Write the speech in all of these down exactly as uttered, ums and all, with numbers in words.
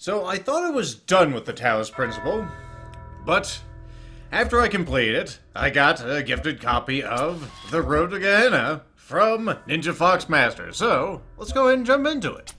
So I thought I was done with the Talos Principle, but after I completed it, I got a gifted copy of The Road to Gehenna from Ninja Fox Master. So let's go ahead and jump into it.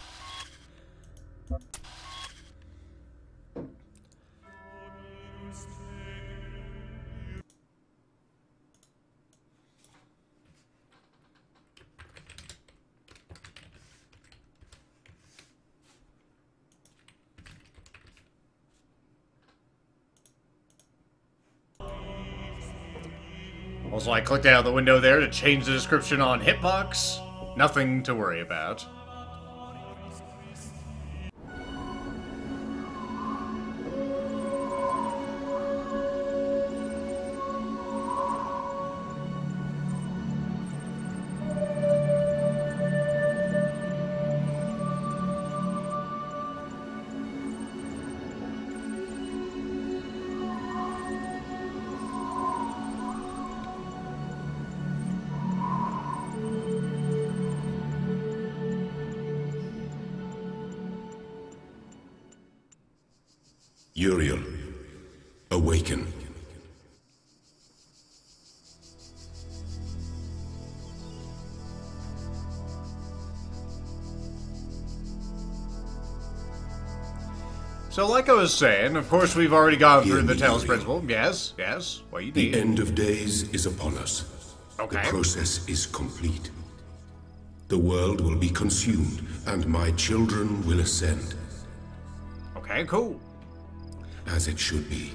Also, I clicked out of the window there to change the description on Hitbox. Nothing to worry about. Uriel, awaken. So, like I was saying, of course we've already gone Hear through the me, Talos Uriel. Principle. Yes, yes, what you The need. end of days is upon us. Okay. The process is complete. The world will be consumed, and my children will ascend, Okay, cool. as it should be.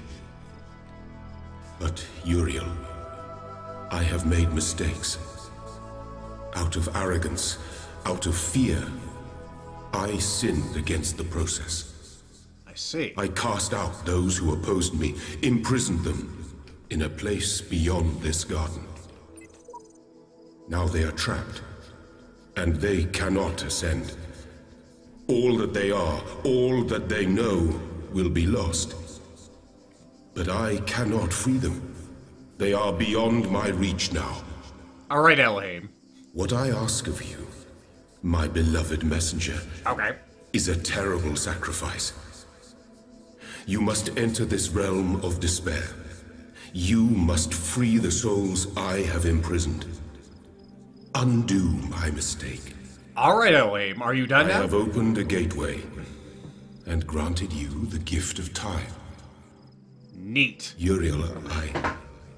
But, Uriel, I have made mistakes. Out of arrogance, out of fear, I sinned against the process. I see. I cast out those who opposed me, imprisoned them in a place beyond this garden. Now they are trapped, and they cannot ascend. All that they are, all that they know, will be lost. But I cannot free them. They are beyond my reach now. Alright, Elohim. What I ask of you, my beloved messenger, Okay. is a terrible sacrifice. You must enter this realm of despair. You must free the souls I have imprisoned. Undo my mistake. Alright, Elohim. Are you done I now? have opened a gateway and granted you the gift of time. Neat. Uriel, I...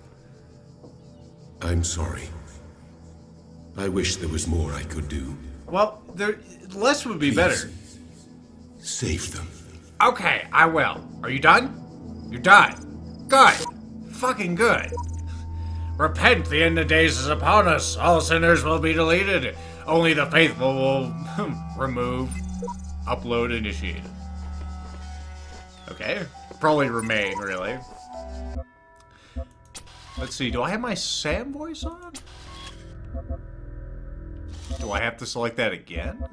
I'm sorry. I wish there was more I could do. Well, there less would be Please, better. save them. Okay, I will. Are you done? You're done. Good. Fucking good. Repent, the end of days is upon us. All sinners will be deleted. Only the faithful will remove. Upload initiated. Okay. Probably remain, really. Let's see, do I have my Sam voice on? Do I have to select that again?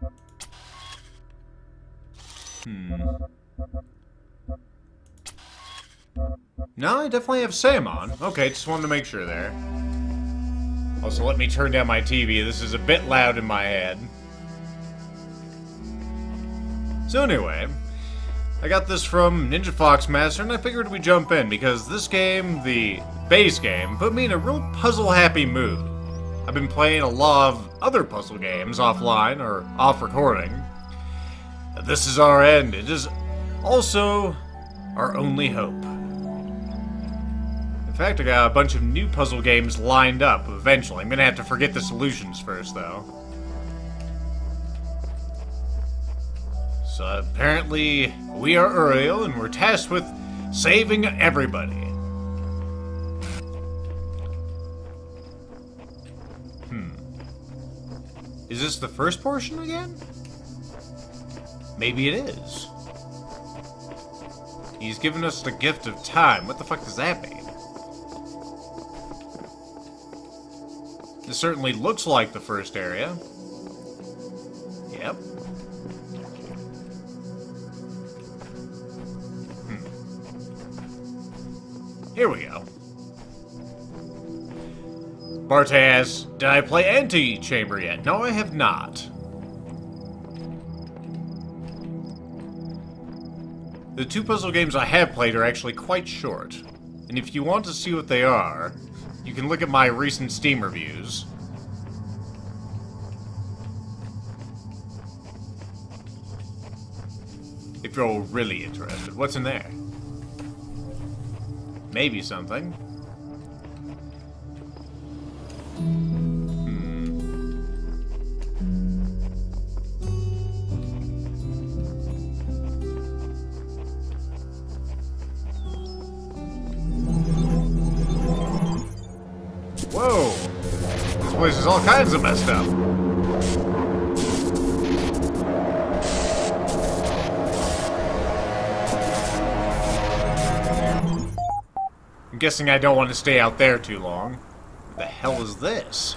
Hmm. No, I definitely have Sam on. Okay, just wanted to make sure there. Also, let me turn down my T V. This is a bit loud in my head. So anyway, I got this from Ninja Fox Master, and I figured we'd jump in, because this game, the base game, put me in a real puzzle-happy mood. I've been playing a lot of other puzzle games offline, or off-recording. This is our end. It is also our only hope. In fact, I got a bunch of new puzzle games lined up eventually. I'm gonna have to forget the solutions first, though. So apparently, we are Uriel, and we're tasked with saving everybody. Hmm. Is this the first portion again? Maybe it is. He's given us the gift of time. What the fuck does that mean? This certainly looks like the first area. Yep. Hmm. Here we go. Barte asks, did I play Antechamber yet? No, I have not. The two puzzle games I have played are actually quite short. And if you want to see what they are, you can look at my recent Steam reviews. If you're really interested. What's in there? Maybe something. Whoa! This place is all kinds of messed up. I'm guessing I don't want to stay out there too long. What the hell is this?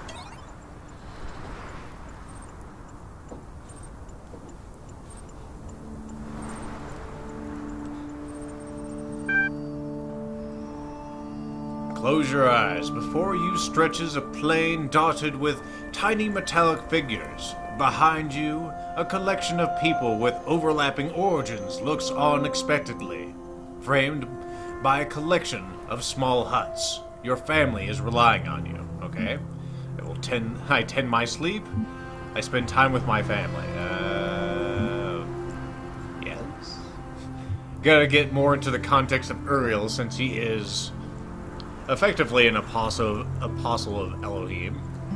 Close your eyes. Before you stretches a plain dotted with tiny metallic figures. Behind you, a collection of people with overlapping origins looks on expectantly, framed by a collection of small huts. Your family is relying on you, okay? I will tend, I tend my sleep. I spend time with my family. Uh, yes? Gotta get more into the context of Uriel since he is effectively an apostle, apostle of Elohim.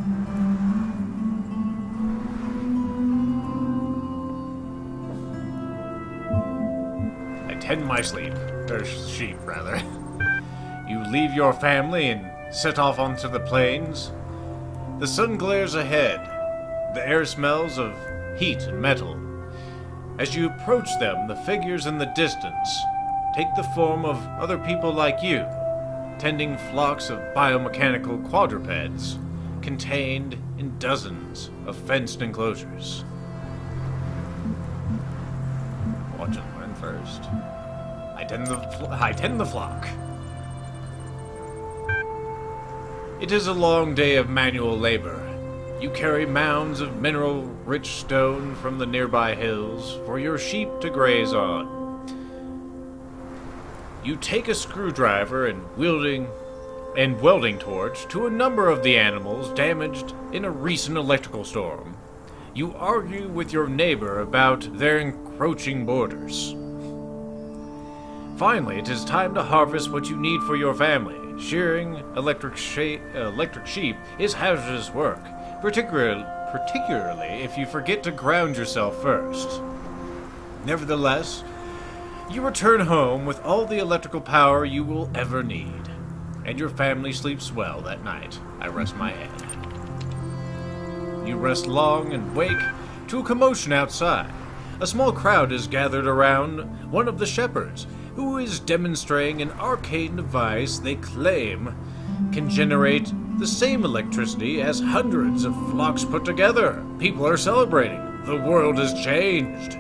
I tend my sleep, or sheep rather. You leave your family and set off onto the plains. The sun glares ahead. The air smells of heat and metal. As you approach them, the figures in the distance take the form of other people like you, tending flocks of biomechanical quadrupeds contained in dozens of fenced enclosures. Watch and learn first. I tend the, I tend the flock. It is a long day of manual labor. You carry mounds of mineral-rich stone from the nearby hills for your sheep to graze on. You take a screwdriver and wielding and welding torch to a number of the animals damaged in a recent electrical storm. You argue with your neighbor about their encroaching borders. Finally, it is time to harvest what you need for your family. Shearing electric, she electric sheep is hazardous work, particularly, particularly if you forget to ground yourself first. Nevertheless, you return home with all the electrical power you will ever need, and your family sleeps well that night. I rest my head. You rest long and wake to a commotion outside. A small crowd is gathered around one of the shepherds, who is demonstrating an arcane device they claim can generate the same electricity as hundreds of flocks put together. People are celebrating. The world has changed.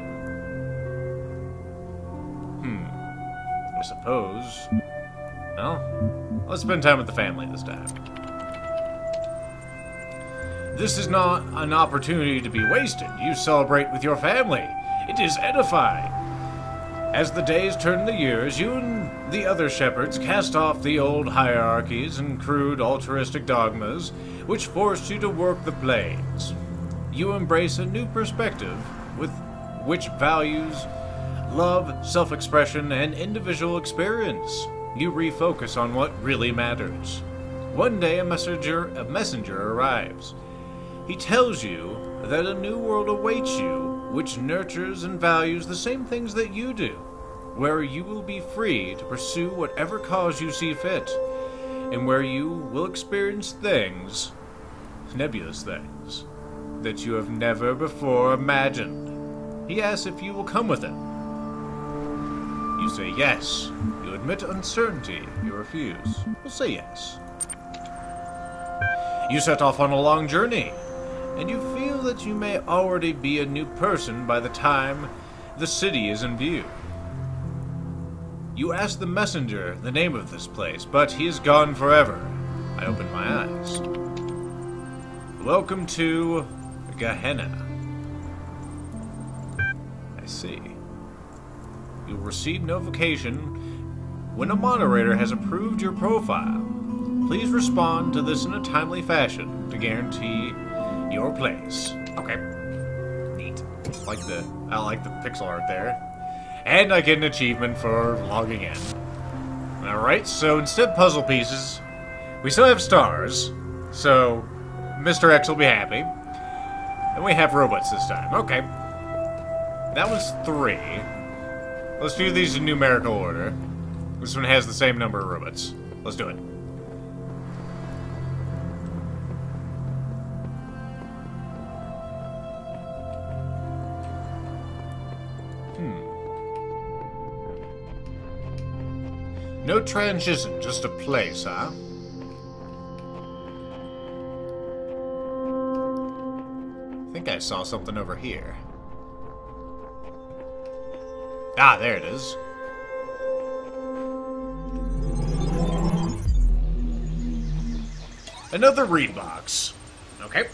Hmm. I suppose. Well, let's spend time with the family this time. This is not an opportunity to be wasted. You celebrate with your family. It is edifying. As the days turn to years, you and the other shepherds cast off the old hierarchies and crude altruistic dogmas which forced you to work the plains. You embrace a new perspective with which values love, self-expression, and individual experience. You refocus on what really matters. One day a messenger, a messenger arrives. He tells you that a new world awaits you, which nurtures and values the same things that you do, where you will be free to pursue whatever cause you see fit, and where you will experience things, nebulous things, that you have never before imagined. He asks if you will come with him. You say yes. You admit uncertainty. You refuse. We'll say yes. You set off on a long journey, and you feel that you may already be a new person by the time the city is in view. You ask the messenger the name of this place, but he is gone forever. I open my eyes. Welcome to Gehenna. I see. You will receive notification when a moderator has approved your profile. Please respond to this in a timely fashion to guarantee your place. Okay. Neat. I like the I like the pixel art there. And I get an achievement for logging in. Alright, so instead of puzzle pieces, we still have stars. So Mister X will be happy. And we have robots this time. Okay. That was three. Let's do these in numerical order. This one has the same number of robots. Let's do it. Hmm. No transition, just a place, huh? I think I saw something over here. Ah, there it is. Another read box. Okay.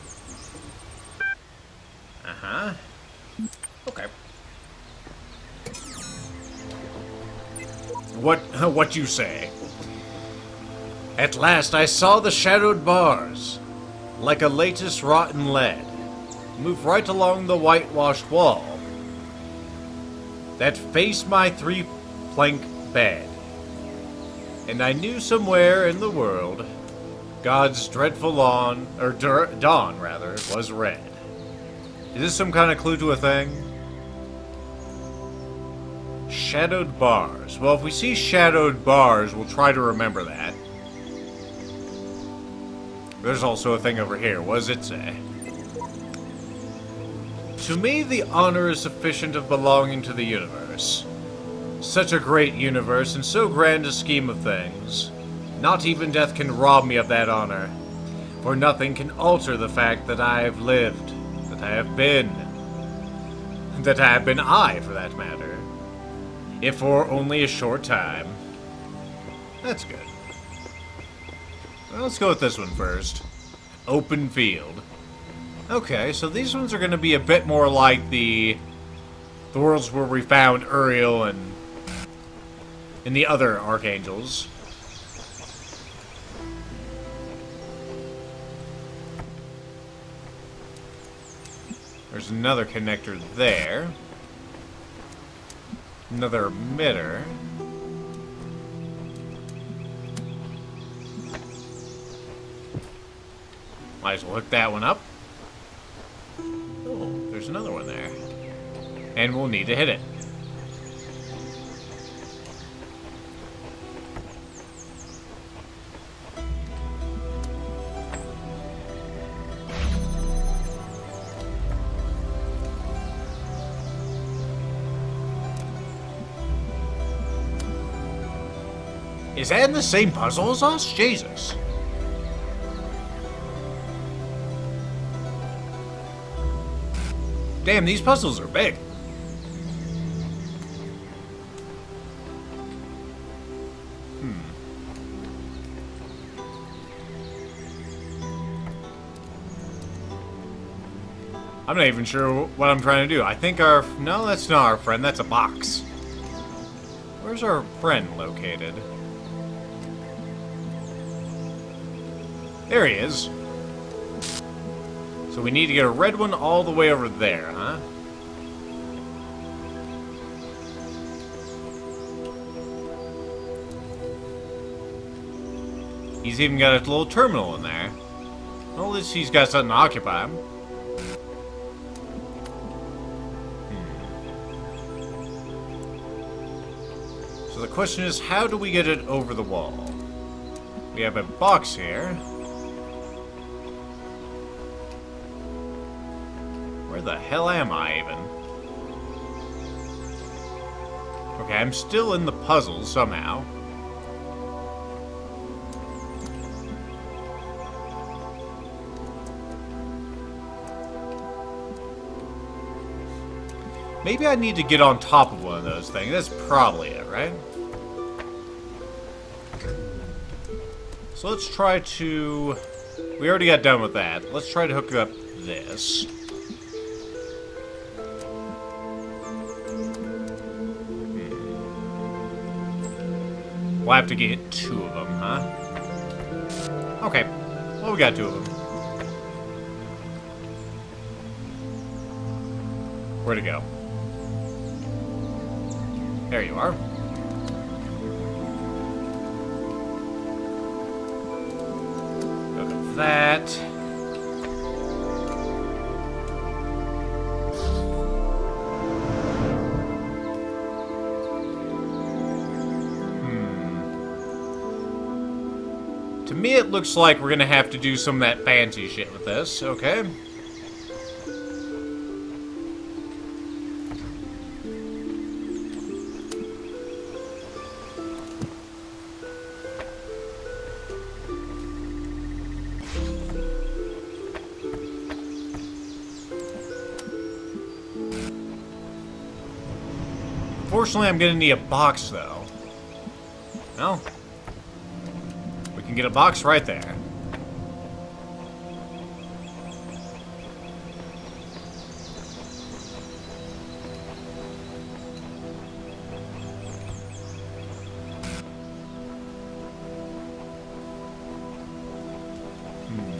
Uh-huh. Okay. What, what you say? At last I saw the shadowed bars, like a latest rotten lead, move right along the whitewashed wall that faced my three-plank bed. And I knew somewhere in the world God's dreadful lawn, or dawn, rather, was red. Is this some kind of clue to a thing? Shadowed bars. Well, if we see shadowed bars, we'll try to remember that. There's also a thing over here. What does it say? To me, the honor is sufficient of belonging to the universe. Such a great universe, and so grand a scheme of things. Not even death can rob me of that honor, for nothing can alter the fact that I have lived, that I have been, that I have been I, for that matter, if for only a short time. That's good. Well, let's go with this one first. Open field. Okay, so these ones are going to be a bit more like the, the worlds where we found Uriel and, and the other archangels. There's another connector there. Another emitter. Might as well hook that one up. Oh, there's another one there. And we'll need to hit it. Is that in the same puzzle as us? Jesus. Damn, these puzzles are big. Hmm. I'm not even sure what I'm trying to do. I think our... No, that's not our friend. That's a box. Where's our friend located? There he is. So we need to get a red one all the way over there, huh? He's even got a little terminal in there. Well, at least he's got something to occupy him. Hmm. So the question is, how do we get it over the wall? We have a box here. Where the hell am I, even? Okay, I'm still in the puzzle, somehow. Maybe I need to get on top of one of those things. That's probably it, right? So let's try to... We already got done with that. Let's try to hook up this. We'll have to get two of them, huh? Okay. Well, we got two of them. Where'd it go? There you are. Look at that. To me, it looks like we're gonna have to do some of that fancy shit with this, okay? Unfortunately, I'm gonna need a box, though. No? We can get a box right there. Hmm.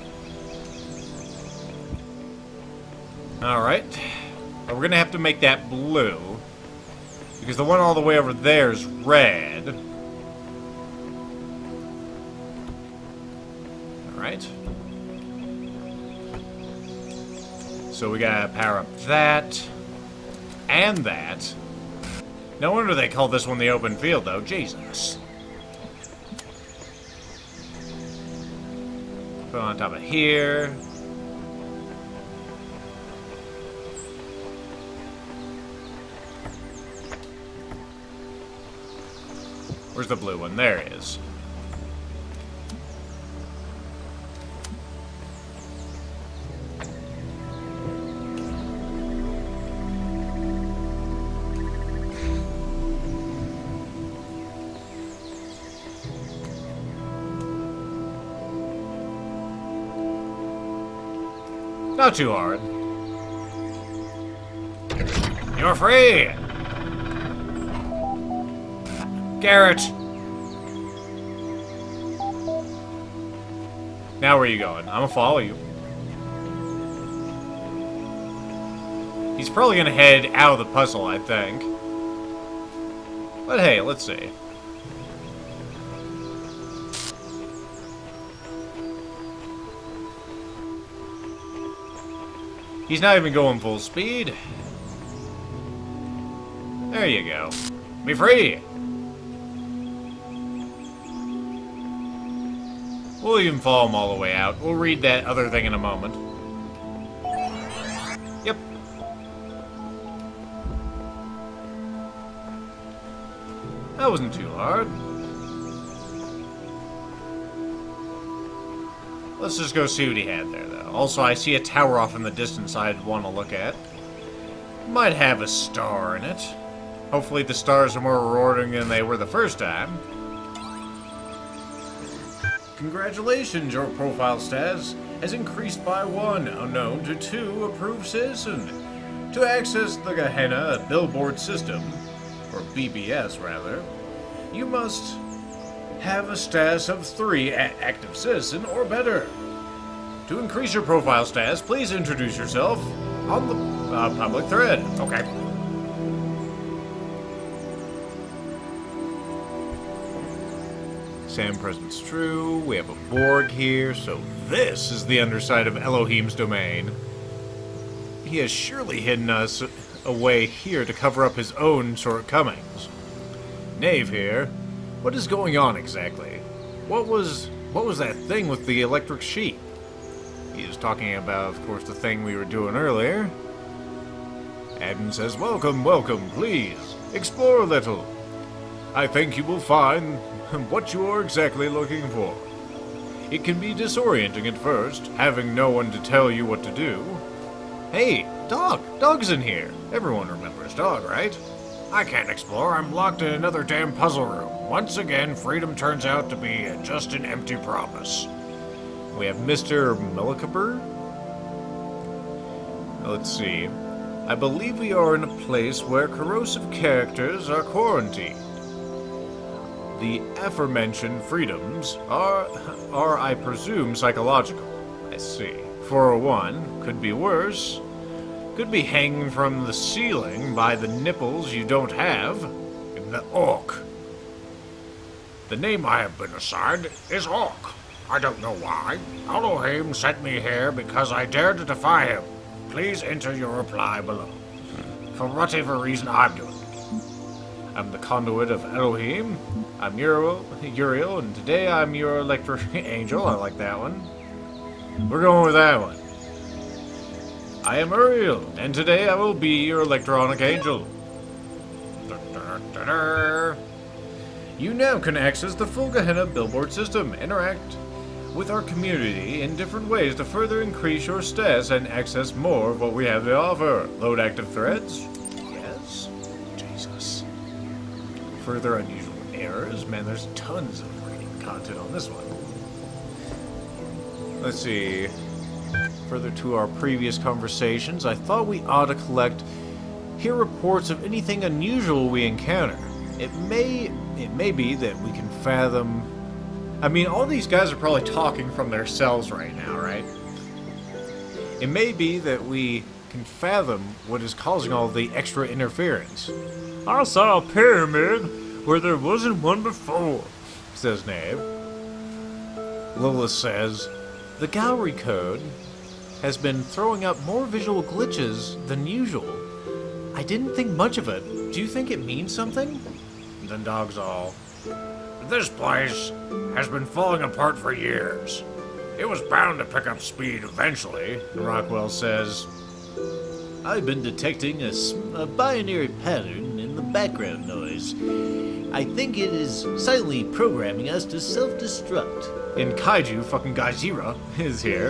Alright. Well, we're gonna have to make that blue. Because the one all the way over there is red. Alright. So we gotta power up that. And that. No wonder they call this one the open field, though. Jesus. Put it on top of here. Where's the blue one? There it is. Not too hard. You're free! Garrett! Now where are you going? I'm gonna follow you. He's probably gonna head out of the puzzle, I think. But hey, let's see. He's not even going full speed. There you go. Be free! We'll even follow him all the way out. We'll read that other thing in a moment. Yep. That wasn't too hard. Let's just go see what he had there, though. Also, I see a tower off in the distance I'd want to look at. Might have a star in it. Hopefully the stars are more rewarding than they were the first time. Congratulations, your profile status has increased by one unknown to two approved citizen. To access the Gehenna billboard system, or B B S rather, you must have a status of three active citizen or better. To increase your profile status, please introduce yourself on the uh, public thread. Okay. Sam presence true. We have a Borg here, so this is the underside of Elohim's domain. He has surely hidden us away here to cover up his own shortcomings. Knave here. What is going on exactly? What was what was that thing with the electric sheep? He is talking about, of course, the thing we were doing earlier. Admin says, welcome, welcome, please. Explore a little. I think you will find what you are exactly looking for. It can be disorienting at first, having no one to tell you what to do. Hey, Dog! Dog's in here. Everyone remembers Dog, right? I can't explore. I'm locked in another damn puzzle room. Once again, freedom turns out to be just an empty promise. We have Mister Melikaber. Let's see. I believe we are in a place where corrosive characters are quarantined. The aforementioned freedoms are, are, I presume, psychological. I see. four oh one could be worse. Could be hanging from the ceiling by the nipples you don't have. The Orc. The name I have been assigned is Orc. I don't know why. Elohim sent me here because I dared to defy him. Please enter your reply below. For whatever reason I'm doing. I'm the conduit of Elohim. I'm Uriel, Uriel, and today I'm your electric angel. I like that one. We're going with that one. I am Uriel, and today I will be your electronic angel. Da, da, da, da. You now can access the full Gehenna billboard system. Interact with our community in different ways to further increase your stats and access more of what we have to offer. Load active threads. Yes. Jesus. Further unusual errors. Man, there's tons of reading content on this one. Let's see. Further to our previous conversations, I thought we ought to collect, hear reports of anything unusual we encounter. It may, it may be that we can fathom. I mean, all these guys are probably talking from their cells right now, right? It may be that we can fathom what is causing all the extra interference. I saw a pyramid where there wasn't one before, says Nave. Lilith says, the gallery code has been throwing up more visual glitches than usual. I didn't think much of it. Do you think it means something? The dog's all. This place has been falling apart for years. It was bound to pick up speed eventually, Rockwell says. I've been detecting a, a binary pattern in the background noise. I think it is silently programming us to self-destruct. And Kaiju fucking Gaijira is here.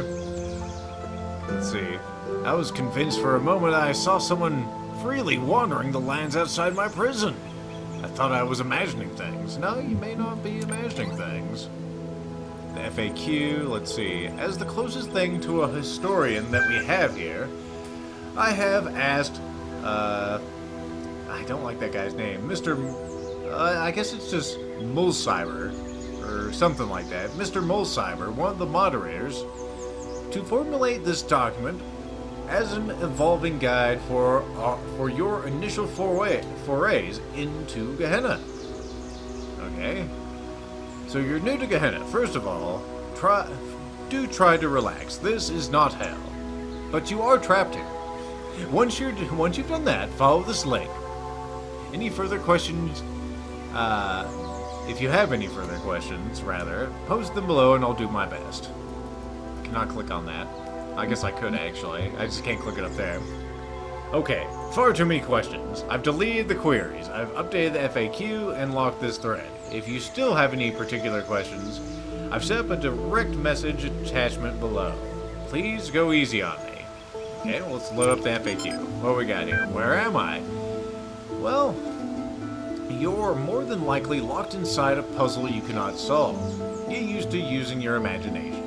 Let's see. I was convinced for a moment I saw someone freely wandering the lands outside my prison. I thought I was imagining things. No, you may not be imagining things. The F A Q, let's see. As the closest thing to a historian that we have here, I have asked, uh, I don't like that guy's name, Mister Uh, I guess it's just Mulcyber, or something like that. Mister Mulcyber, one of the moderators, to formulate this document as an evolving guide for uh, for your initial foray, forays into Gehenna. Okay. So you're new to Gehenna. First of all, try do try to relax. This is not hell, but you are trapped here. Once you're once you've done that, follow this link. Any further questions? Uh, if you have any further questions, rather, post them below, and I'll do my best. Cannot click on that. I guess I could actually. I just can't click it up there. Okay, far too many questions. I've deleted the queries. I've updated the F A Q and locked this thread. If you still have any particular questions, I've set up a direct message attachment below. Please go easy on me. Okay, well, let's load up the F A Q. What we got here? Where am I? Well, you're more than likely locked inside a puzzle you cannot solve. Get used to using your imagination.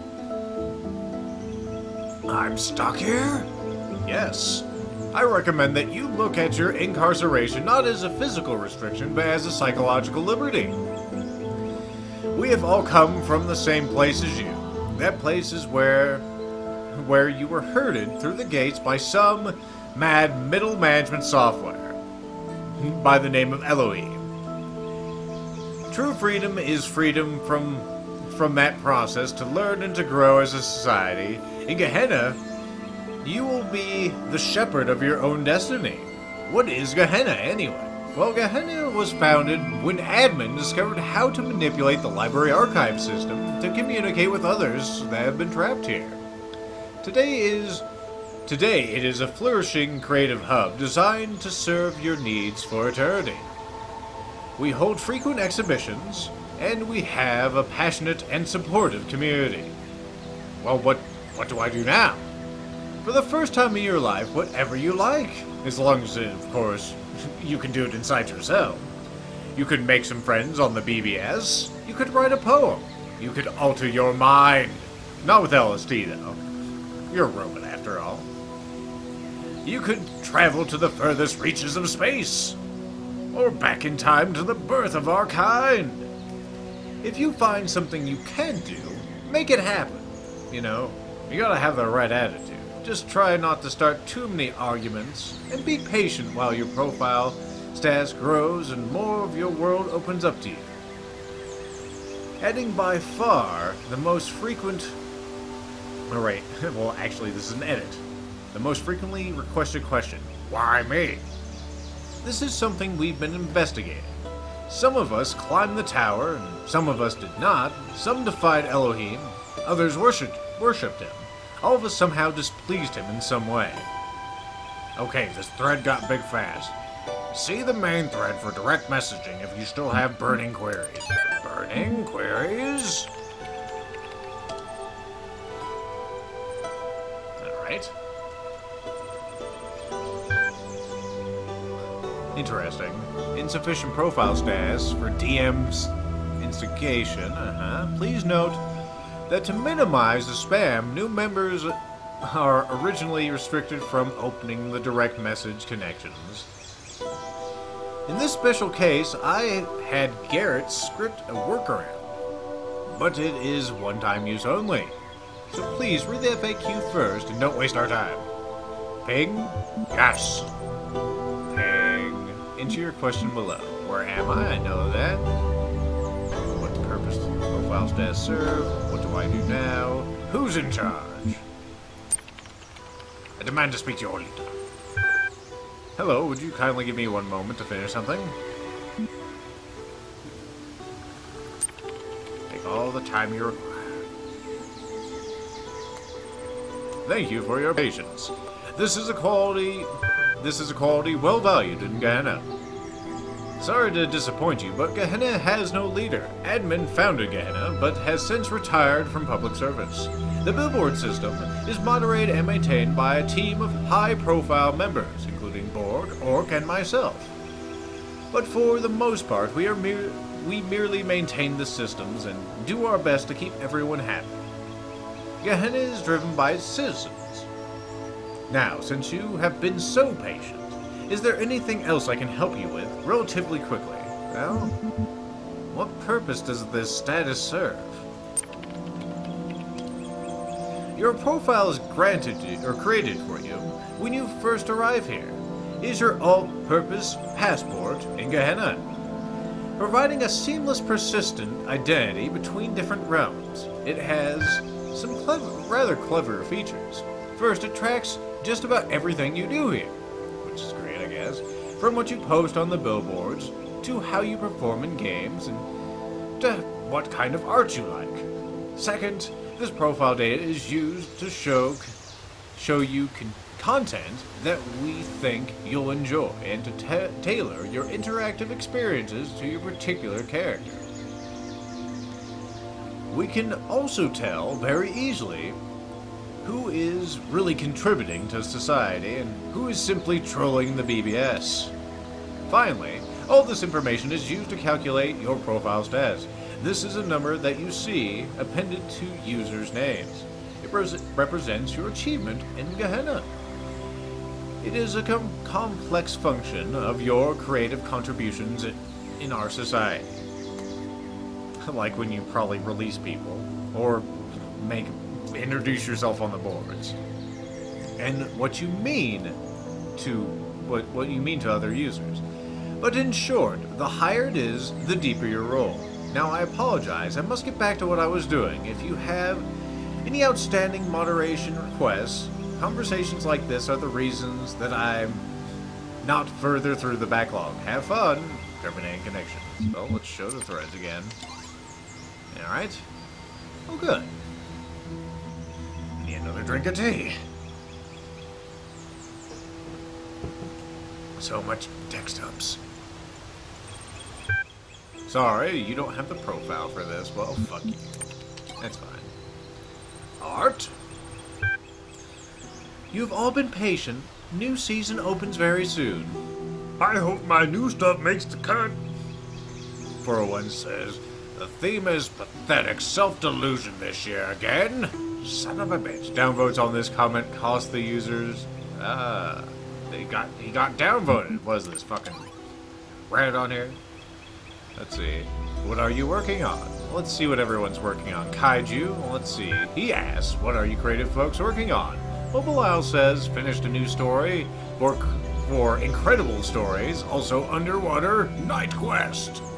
I'm stuck here? Yes. I recommend that you look at your incarceration not as a physical restriction, but as a psychological liberty. We have all come from the same place as you. That place is where, where you were herded through the gates by some mad middle management software by the name of Elohim. True freedom is freedom from, from that process to learn and to grow as a society. In Gehenna, you will be the shepherd of your own destiny. What is Gehenna, anyway? Well, Gehenna was founded when admin discovered how to manipulate the library archive system to communicate with others that have been trapped here. Today is... Today, it is a flourishing creative hub designed to serve your needs for eternity. We hold frequent exhibitions, and we have a passionate and supportive community. Well, what... What do I do now? For the first time in your life, whatever you like. As long as, of course, you can do it inside your cell. You could make some friends on the B B S. You could write a poem. You could alter your mind. Not with L S D, though. You're a robot, after all. You could travel to the furthest reaches of space. or back in time to the birth of our kind. If you find something you can do, make it happen. You know, you gotta have the right attitude. Just try not to start too many arguments, and be patient while your profile status grows and more of your world opens up to you. Adding by far the most frequent... Alright, well actually this is an edit. The most frequently requested question. Why me? This is something we've been investigating. Some of us climbed the tower, and some of us did not. Some defied Elohim, others worshipped, worshipped him. All of us somehow displeased him in some way. Okay, this thread got big fast. See the main thread for direct messaging if you still have burning queries. Burning queries? Alright. Interesting. Insufficient profile status for D M's instigation. Uh-huh. Please note that to minimize the spam, new members are originally restricted from opening the direct message connections. In this special case, I had Garrett script a workaround, but it is one-time use only. So please read the F A Q first and don't waste our time. Ping? Yes. Ping. Enter your question below. Where am I? I know that. What purpose does the profile status serve? What do I do now? Who's in charge? I demand to speak to your leader. Hello, would you kindly give me one moment to finish something? Take all the time you require. Thank you for your patience. This is a quality... This is a quality well valued in Gehenna. Sorry to disappoint you, but Gehenna has no leader. Admin founded Gehenna, but has since retired from public service. The billboard system is moderated and maintained by a team of high-profile members, including Borg, Orc, and myself. But for the most part, we are mere we merely maintain the systems and do our best to keep everyone happy. Gehenna is driven by its citizens. Now, since you have been so patient, is there anything else I can help you with relatively quickly? Well, what purpose does this status serve? Your profile is granted to, or created for you when you first arrive here. It is your all-purpose passport in Gehenna, providing a seamless, persistent identity between different realms. It has some clever, rather clever features. First, it tracks just about everything you do here, which is great, I guess, from what you post on the billboards, to how you perform in games, and to what kind of art you like. Second, this profile data is used to show show you con content that we think you'll enjoy, and to ta tailor your interactive experiences to your particular character. We can also tell very easily who is really contributing to society and who is simply trolling the B B S. Finally, all this information is used to calculate your profile status. This is a number that you see appended to users' names. It represents your achievement in Gehenna. It is a com complex function of your creative contributions in our society. Like when you probably release people, or make introduce yourself on the boards, and what you mean to what what you mean to other users. But in short, the higher it is, the deeper your role. Now I apologize, I must get back to what I was doing. If you have any outstanding moderation requests, conversations like this are the reasons that I'm not further through the backlog. Have fun! Terminating connections. Well, let's show the threads again. Alright. Oh, good. Need another drink of tea. So much text hubs. Sorry, you don't have the profile for this. Well, fuck you. That's fine. Art? You've all been patient. New season opens very soon. I hope my new stuff makes the cut. four oh one says, the theme is pathetic self-delusion this year again. Son of a bitch. Downvotes on this comment cost the users. Ah, they got he got downvoted. Was this fucking right on here. Let's see. What are you working on? Let's see what everyone's working on. Kaiju, let's see. He asks, what are you creative folks working on? Mobilisle says, finished a new story for, for Incredible Stories, also Underwater Night Quest.